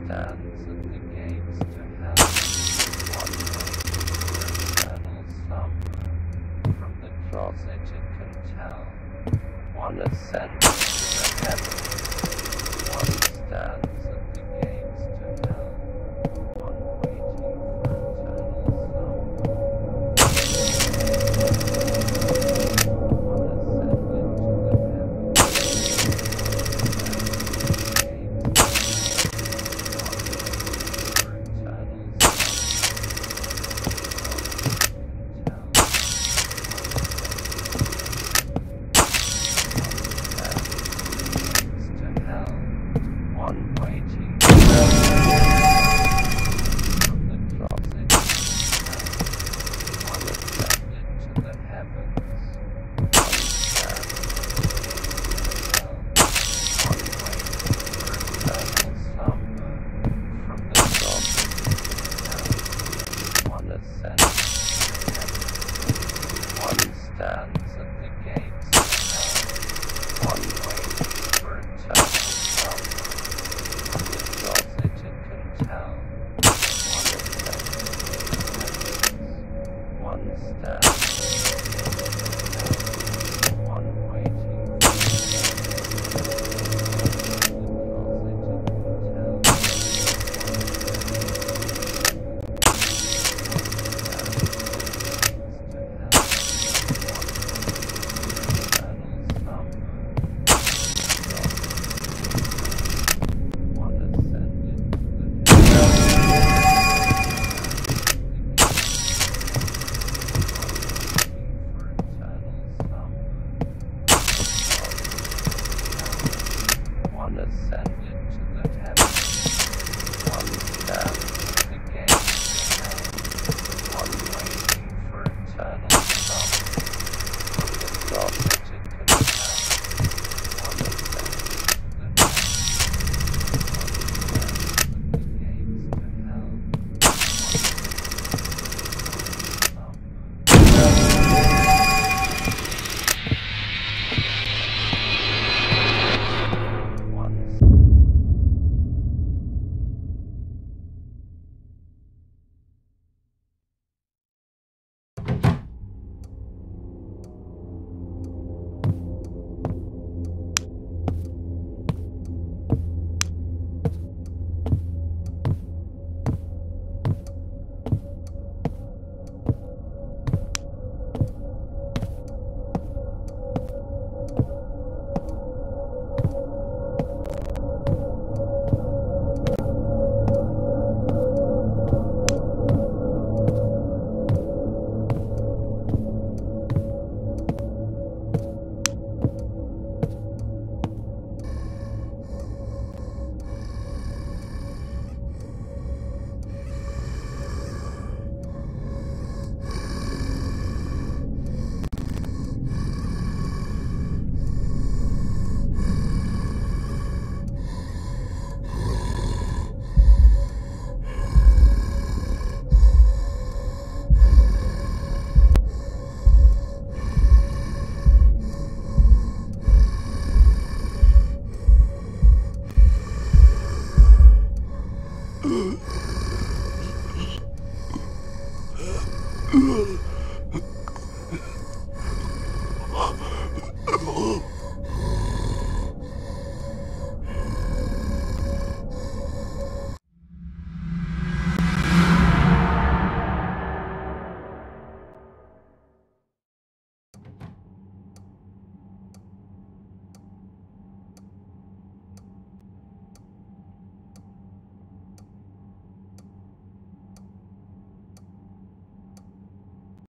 stands at the gates to hell. One waits for eternal slumber. From the closet it can tell. One ascends to the heavens. One stands at the gates to hell. One waiting for eternal slumber. One ascended to the heavens. Stands at the gates of hell. One waits for eternal slumber. From the closet it can tell. One ascends to the heavens. One stands one waiting for one ascended to the heavens. One stands at the gates of hell. One waiting for eternal slumber. From the closet it can tell. One ascended to the heavens. One stands at the gates to hell. Ugh.